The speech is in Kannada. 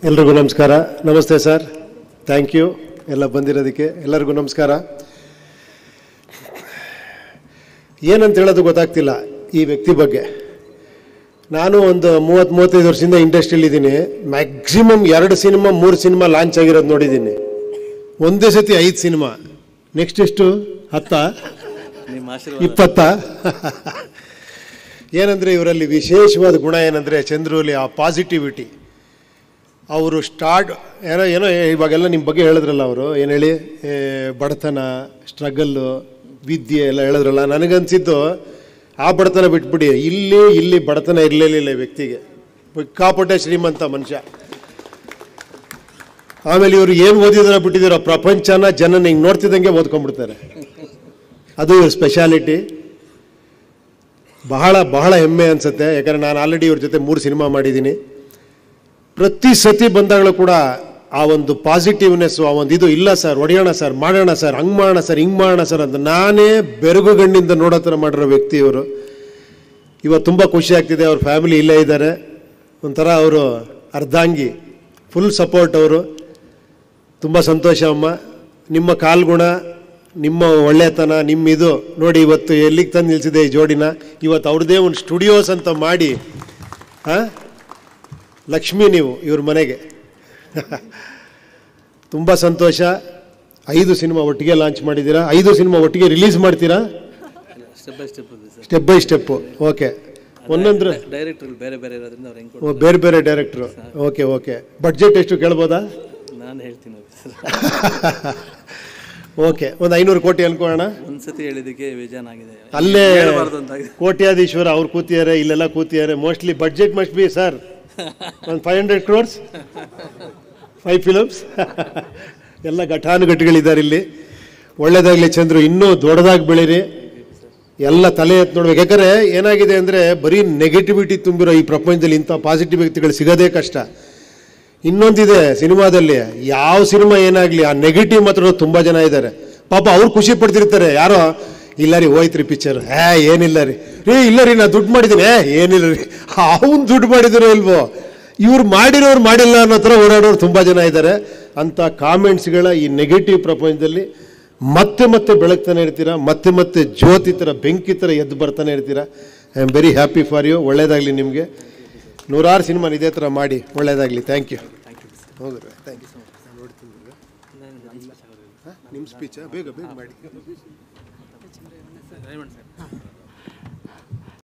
ಎಲ್ರಿಗೂ ನಮಸ್ಕಾರ. ನಮಸ್ತೆ ಸರ್, ಥ್ಯಾಂಕ್ ಯು ಎಲ್ಲ ಬಂದಿರೋದಕ್ಕೆ. ಎಲ್ಲರಿಗೂ ನಮಸ್ಕಾರ. ಏನಂತ ಹೇಳೋದು ಗೊತ್ತಾಗ್ತಿಲ್ಲ ಈ ವ್ಯಕ್ತಿ ಬಗ್ಗೆ. ನಾನು ಒಂದು 30-35 ವರ್ಷದಿಂದ ಇಂಡಸ್ಟ್ರಿಯಲ್ಲಿದ್ದೀನಿ. ಮ್ಯಾಕ್ಸಿಮಮ್ 2 ಸಿನಿಮಾ 3 ಸಿನಿಮಾ ಲಾಂಚ್ ಆಗಿರೋದು ನೋಡಿದ್ದೀನಿ. ಒಂದೇ ಸತಿ 5 ಸಿನಿಮಾ. ನೆಕ್ಸ್ಟ್ ಎಷ್ಟು 10 20 ಏನಂದರೆ ಇವರಲ್ಲಿ ವಿಶೇಷವಾದ ಗುಣ ಏನಂದರೆ ಚಂದ್ರಲ್ಲಿ ಆ ಪಾಸಿಟಿವಿಟಿ. ಅವರು ಏನೋ ಇವಾಗೆಲ್ಲ ನಿಮ್ಮ ಬಗ್ಗೆ ಹೇಳಿದ್ರಲ್ಲ, ಅವರು ಏನು ಹೇಳಿ ಬಡತನ, ಸ್ಟ್ರಗಲ್ಲು, ವಿದ್ಯೆ ಎಲ್ಲ ಹೇಳಿದ್ರಲ್ಲ. ನನಗನ್ಸಿದ್ದು ಆ ಬಡತನ ಬಿಟ್ಬಿಡಿ, ಇಲ್ಲಿ ಬಡತನ ಇರಲಿಲ್ಲ ವ್ಯಕ್ತಿಗೆ. ಸಿಕ್ಕಾಪಟ್ಟೆ ಶ್ರೀಮಂತ ಮನುಷ್ಯ. ಆಮೇಲೆ ಇವರು ಏನು ಓದಿದಾರ ಬಿಟ್ಟಿದಾರೋ ಪ್ರಪಂಚನ ಜನನ ಹಿಂಗೆ ನೋಡ್ತಿದ್ದಂಗೆ ಓದ್ಕೊಂಡ್ಬಿಡ್ತಾರೆ. ಅದು ಇವ್ರ ಸ್ಪೆಷಾಲಿಟಿ. ಬಹಳ ಬಹಳ ಹೆಮ್ಮೆ ಅನಿಸುತ್ತೆ. ಯಾಕಂದರೆ ನಾನು ಆಲ್ರೆಡಿ ಇವ್ರ ಜೊತೆ 3 ಸಿನಿಮಾ ಮಾಡಿದ್ದೀನಿ. ಪ್ರತಿ ಸತಿ ಬಂದಾಗಲೂ ಕೂಡ ಆ ಒಂದು ಪಾಸಿಟಿವ್ನೆಸ್ಸು, ಆ ಒಂದು ಇದು ಇಲ್ಲ ಸರ್, ಹೊಡೆಯೋಣ ಸರ್, ಮಾಡೋಣ ಸರ್, ಹಂಗೆ ಮಾಡೋಣ ಸರ್, ಹಿಂಗೆ ಮಾಡೋಣ ಸರ್ ಅಂತ ನಾನೇ ಬೆರಗುಗಣ್ಣಿಂದ ನೋಡೋ ಥರ ಮಾಡಿರೋ ವ್ಯಕ್ತಿ ಇವರು. ಇವತ್ತು ತುಂಬ ಖುಷಿ ಆಗ್ತಿದೆ. ಅವ್ರ ಫ್ಯಾಮಿಲಿ ಇಲ್ಲೇ ಇದ್ದಾರೆ. ಒಂಥರ ಅವರು ಅರ್ಧಾಂಗಿ, ಫುಲ್ ಸಪೋರ್ಟ್ ಅವರು. ತುಂಬ ಸಂತೋಷ ಅಮ್ಮ. ನಿಮ್ಮ ಕಾಲ್ಗುಣ, ನಿಮ್ಮ ಒಳ್ಳೆತನ, ಇದು ನೋಡಿ ಇವತ್ತು ಎಲ್ಲಿಗೆ ತಂದು ನಿಲ್ಲಿಸಿದೆ ಈ ಜೋಡಿನ. ಇವತ್ತು ಅವ್ರದ್ದೇ ಒಂದು ಸ್ಟುಡಿಯೋಸ್ ಅಂತ ಮಾಡಿ, ಲಕ್ಷ್ಮಿ ನೀವು ಇವ್ರ ಮನೆಗೆ. ತುಂಬ ಸಂತೋಷ. 5 ಸಿನಿಮಾ ಒಟ್ಟಿಗೆ ಲಾಂಚ್ ಮಾಡಿದ್ದೀರಾ. 5 ಸಿನಿಮಾ ಒಟ್ಟಿಗೆ ರಿಲೀಸ್ ಮಾಡ್ತೀರಾ? Step by step. ಓಕೆ. ಒಂದೊಂದ್ರ ಬೇರೆ ಬೇರೆ ಡೈರೆಕ್ಟ್ರು. ಓಕೆ. ಬಡ್ಜೆಟ್ ಎಷ್ಟು ಕೇಳ್ಬೋದಾ? ನಾನು ಹೇಳ್ತೀನಿ. ಓಕೆ, ಒಂದು 500 ಕೋಟಿ ಅನ್ಕೋಣ. ಒಂದ್ಸತಿ ಹೇಳಿದಕ್ಕೆ ಬೇಜಾನಾಗಿದೆ. ಅಲ್ಲೇ ಕೋಟ್ಯಾಧೀಶ್ವರ ಅವ್ರು ಕೂತಿದ್ದಾರೆ, ಇಲ್ಲೆಲ್ಲ ಕೂತಿದ್ದಾರೆ. Mostly budget must be sir ಒಂದು 500 crores, 5 ಫಿಲಮ್ಸ್. ಎಲ್ಲ ಘಟಾನುಘಟಿಗಳಿದ್ದಾರೆ ಇಲ್ಲಿ. ಒಳ್ಳೇದಾಗಲಿ ಚಂದ್ರು, ಇನ್ನೂ ದೊಡ್ಡದಾಗಿ ಬೆಳೀರಿ. ಎಲ್ಲ ತಲೆ ಎತ್ತು ನೋಡ್ಬೇಕು. ಯಾಕಂದರೆ ಏನಾಗಿದೆ ಅಂದರೆ ಬರೀ ನೆಗೆಟಿವಿಟಿ ತುಂಬಿರೋ ಈ ಪ್ರಪಂಚದಲ್ಲಿ ಇಂಥ ಪಾಸಿಟಿವ್ ವ್ಯಕ್ತಿಗಳು ಸಿಗೋದೇ ಕಷ್ಟ. ಇನ್ನೊಂದಿದೆ ಸಿನಿಮಾದಲ್ಲಿ, ಯಾವ ಸಿನಿಮಾ ಏನಾಗಲಿ ಆ ನೆಗೆಟಿವ್ ಮಾತ್ರ ತುಂಬ ಜನ ಇದ್ದಾರೆ. ಪಾಪ ಅವ್ರು ಖುಷಿ ಪಡ್ತಿರ್ತಾರೆ. ಯಾರೋ ಇಲ್ಲ ರೀ ಹೋಯ್ತು ರೀ ಪಿಕ್ಚರ್, ಏನಿಲ್ಲ ರೀ ಇಲ್ಲ ರೀ ನಾ ದುಡ್ಡು ಮಾಡಿದ್ದೀನಿ, ಏನಿಲ್ಲ ರೀ ಅವ್ನು ದುಡ್ಡು ಮಾಡಿದಿರೋ ಇಲ್ವೋ, ಇವ್ರು ಮಾಡಿರೋರು ಮಾಡಿಲ್ಲ ಅನ್ನೋ ಥರ ಓಡಾಡೋರು ತುಂಬ ಜನ ಇದ್ದಾರೆ. ಅಂಥ ಕಾಮೆಂಟ್ಸ್ಗಳ ಈ ನೆಗೆಟಿವ್ ಪ್ರಪಂಚದಲ್ಲಿ ಮತ್ತೆ ಬೆಳಗ್ತಾನೆ ಇರ್ತೀರಾ. ಮತ್ತೆ ಜ್ಯೋತಿ ಥರ, ಬೆಂಕಿ ಥರ ಎದ್ದು ಬರ್ತಾನೆ ಇರ್ತೀರಾ. I am very happy for you. ಒಳ್ಳೇದಾಗಲಿ ನಿಮಗೆ. 100 ಸಿನಿಮಾ ಇದೇ ಥರ ಮಾಡಿ. ಒಳ್ಳೇದಾಗಲಿ. Thank you. ಹೌದು, ಥ್ಯಾಂಕ್ ಯು. ನಿಮ್ಮ ಸ್ಪೀಚಾ ಬೇಗ ಮಾಡಿ.